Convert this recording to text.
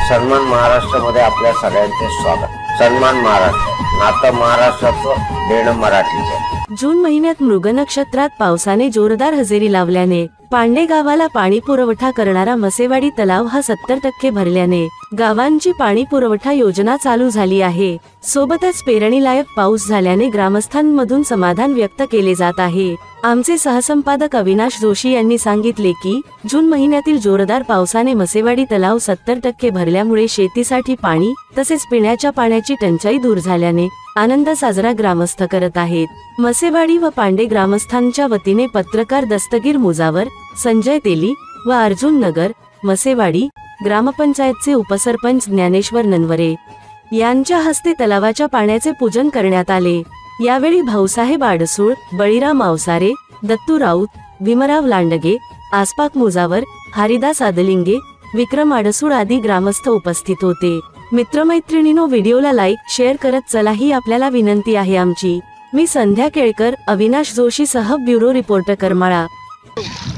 सन्मान महाराष्ट्रामध्ये आपल्या सगळ्यांचे स्वागत। सन्मान महाराष्ट्र, नातं महाराष्ट्राचं, देणं मराठीचं। जून महिन्यात मृग नक्षत्रात पावसाने जोरदार हजेरी लावल्याने पांडे गावाला पाणी पुरवठा करणारा मसेवाडी तलाव हा 70% भरल्याने गावांची पाणी पुरवठा योजना चालू झाली आहे। सोबतच पेरणीलायक पाऊस झाल्याने ग्रामस्थांमधून समाधान व्यक्त केले जात आहे। आमचे सहसंपादक अविनाश जोशी यांनी सांगितले की जून महिन्यातील जोरदार पावसाने मसेवाडी तलाव 70% भरल्यामुळे शेतीसाठी पाणी तसेच पिण्याच्या पाण्याची टंचाई दूर झाल्याने आनंद साजरा ग्रामस्थ करत आहेत। मसेवाडी व पांडे ग्रामस्थांच्या वतीने पत्रकार दस्तगीर मुजावर, संजय तेली व अर्जुन नगर, मसेवाडी ग्रामपंचायतचे उपसरपंच ज्ञानेश्वर ननवरे यांच्या हस्ते तलावाच्या पाण्याचे पूजन करण्यात आले। यावेळी भाऊसाहेब आडसूळ, बळीराम मावसारे, दत्तू राऊत, भीमराव लांडगे, आसपाक मुजावर, हरिदास आदलिंगे, विक्रम आडसूळ आदी ग्रामस्थ उपस्थित होते। मित्रमैत्रिणींनो, व्हिडिओला लाईक शेअर करत चला ही आपल्याला विनंती आहे आमची। मी संध्या केळकर, अविनाश जोशी सह ब्युरो रिपोर्टर करमाळा।